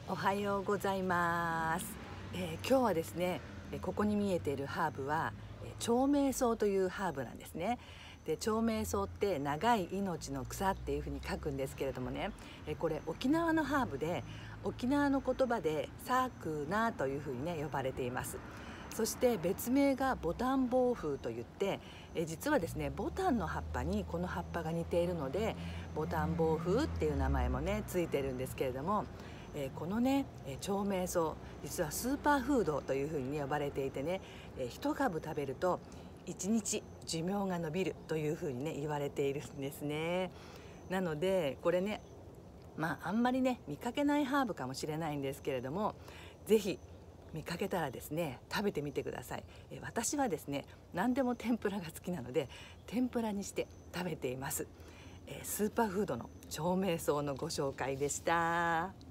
おはようございます。今日はですね、ここに見えているハーブは長命草というハーブなんですね。で、長命草って長い命の草っていうふうに書くんですけれどもね、これ沖縄のハーブで、沖縄の言葉でサークナというふうにね呼ばれています。そして別名がボタンボウフウといって、実はですねボタンの葉っぱにこの葉っぱが似ているのでボタンボウフウっていう名前もねついてるんですけれども、このね長命草、実はスーパーフードというふうに、ね、呼ばれていてね、1株食べると1日寿命が延びるというふうにね言われているんですね。なのでこれね、あんまりね見かけないハーブかもしれないんですけれども、是非見かけたらですね食べてみてください。私はですね何でも天ぷらが好きなので天ぷらにして食べています。スーパーフードの長命草のご紹介でした。